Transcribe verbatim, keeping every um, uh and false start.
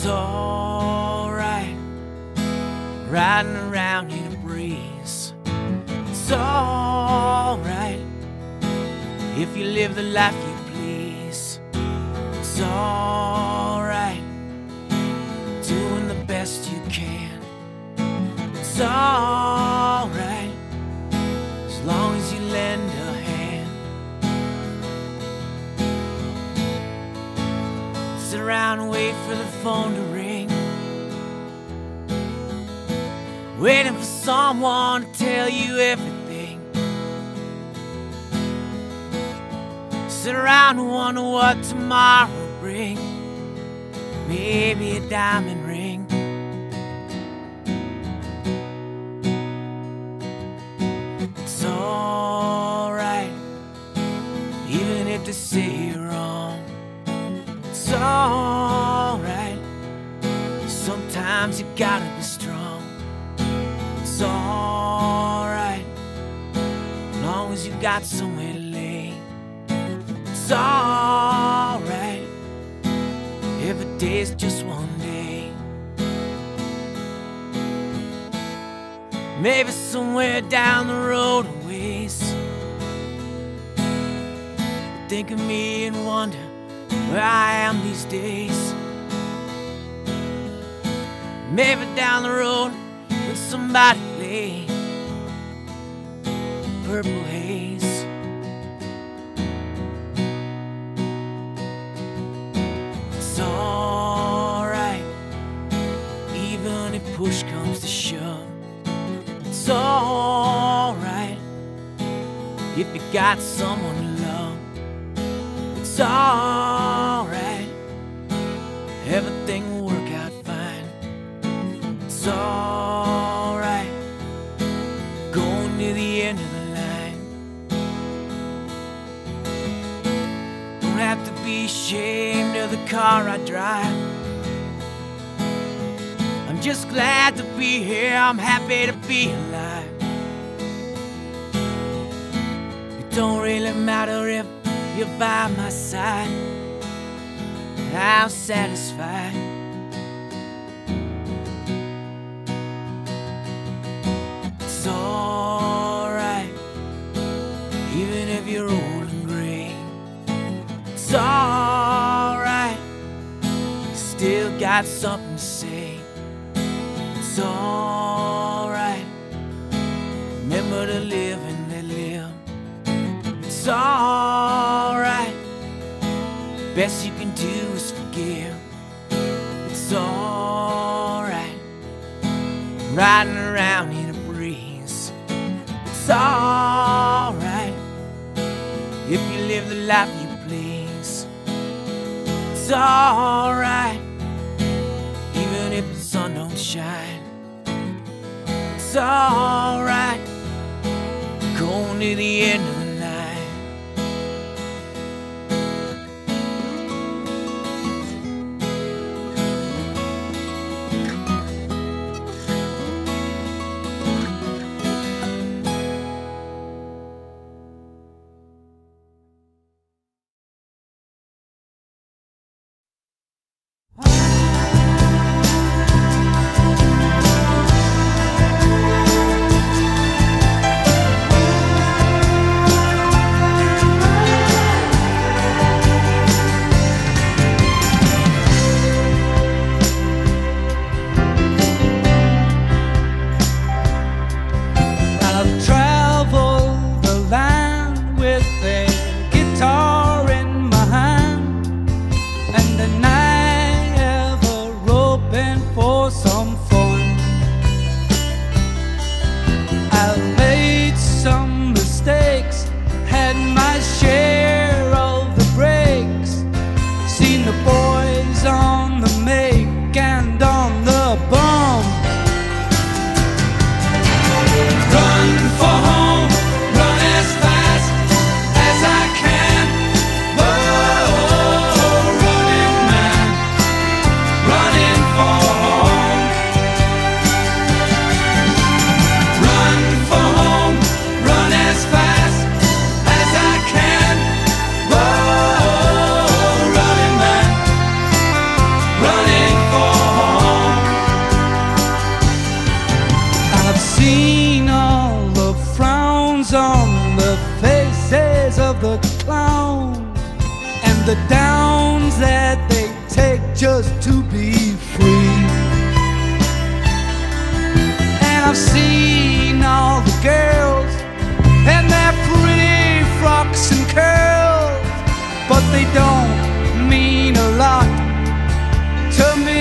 alright, riding around in a breeze. It's alright if you live the life you please. It's alright, doing the best you can. It's alright, as long as you lend a hand. Sit around and wait for the phone to ring, waiting for someone to tell you everything. Sit around and wonder what tomorrow will bring, maybe a diamond ring. It's alright, even if they say you're wrong. It's alright, sometimes you gotta be strong. It's alright, as long as you got somewhere to lay. It's alright, every day is just one day. Maybe somewhere down the road a ways, think of me and wonder where I am these days. Maybe down the road with somebody play Purple Haze. It's alright, even if push comes to shove. It's alright if you got someone to love. It's alright, everything will work out fine. It's alright, going to the end of the line. Don't have to be ashamed of the car I drive. I'm just glad to be here, I'm happy to be alive. It don't really matter if you're by my side, I'm satisfied. It's alright, even if you're old and gray. It's alright, you still got something to say. It's alright, remember to live and let live. It's alright, best you can do is forgive. It's alright, riding around in a breeze. It's alright, if you live the life you please. It's alright, even if the sun don't shine. It's alright, going to the end of the night. the downs that they take just to be free. And I've seen all the girls and their pretty frocks and curls, but they don't mean a lot to me.